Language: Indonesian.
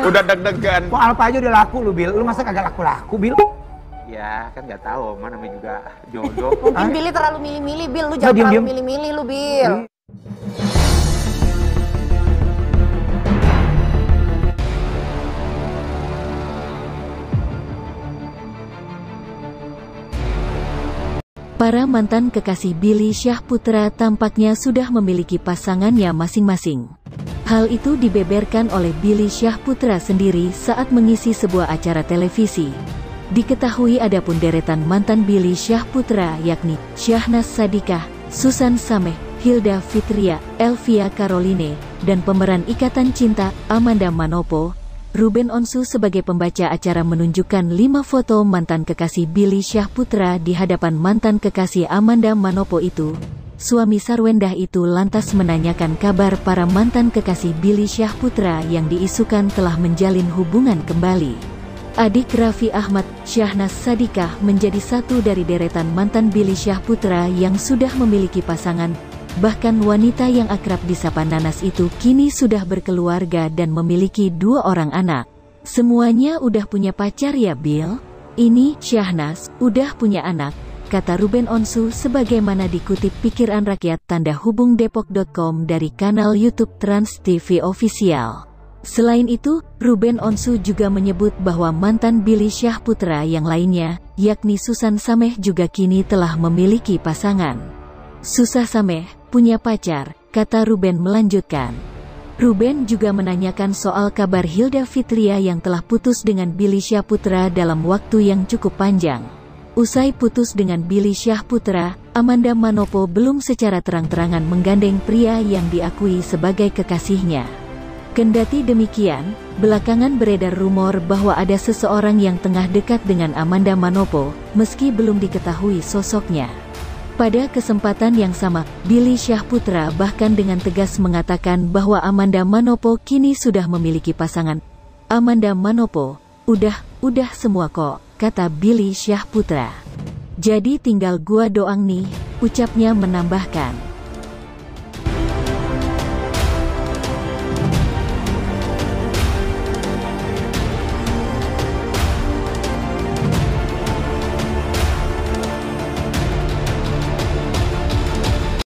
Udah deg-degan. Kok Alfa aja udah laku lu, Bil? Lu masa kagak laku-laku, Bil? Ya kan nggak tahu, mana namanya juga jodoh. Mungkin Billy terlalu milih-milih, Bil. Lu jangan terlalu milih-milih lu, Bil. Para mantan kekasih Billy Syahputra tampaknya sudah memiliki pasangannya masing-masing. Hal itu dibeberkan oleh Billy Syahputra sendiri saat mengisi sebuah acara televisi. Diketahui adapun deretan mantan Billy Syahputra yakni Syahnaz Sadiqah, Susan Sameh, Hilda Fitria, Elvia Caroline, dan pemeran Ikatan Cinta Amanda Manopo. Ruben Onsu sebagai pembaca acara menunjukkan 5 foto mantan kekasih Billy Syahputra di hadapan mantan kekasih Amanda Manopo itu. Suami Sarwendah itu lantas menanyakan kabar para mantan kekasih Billy Syahputra yang diisukan telah menjalin hubungan kembali. Adik Raffi Ahmad, Syahnaz Sadiqah menjadi satu dari deretan mantan Billy Syahputra yang sudah memiliki pasangan. Bahkan wanita yang akrab disapa Nanas itu kini sudah berkeluarga dan memiliki 2 orang anak. Semuanya udah punya pacar ya, Bill? Ini, Syahnaz, udah punya anak, kata Ruben Onsu sebagaimana dikutip Pikiran Rakyat tanda hubung Depok.com dari kanal YouTube Trans TV Official. Selain itu, Ruben Onsu juga menyebut bahwa mantan Billy Syahputra yang lainnya, yakni Susan Sameh juga kini telah memiliki pasangan. Susah Sameh, punya pacar, kata Ruben melanjutkan. Ruben juga menanyakan soal kabar Hilda Fitria yang telah putus dengan Billy Syahputra dalam waktu yang cukup panjang. Usai putus dengan Billy Syahputra, Amanda Manopo belum secara terang-terangan menggandeng pria yang diakui sebagai kekasihnya. Kendati demikian, belakangan beredar rumor bahwa ada seseorang yang tengah dekat dengan Amanda Manopo, meski belum diketahui sosoknya. Pada kesempatan yang sama, Billy Syahputra bahkan dengan tegas mengatakan bahwa Amanda Manopo kini sudah memiliki pasangan. Amanda Manopo, udah semua kok, kata Billy Syahputra. Jadi tinggal gua doang nih, ucapnya menambahkan.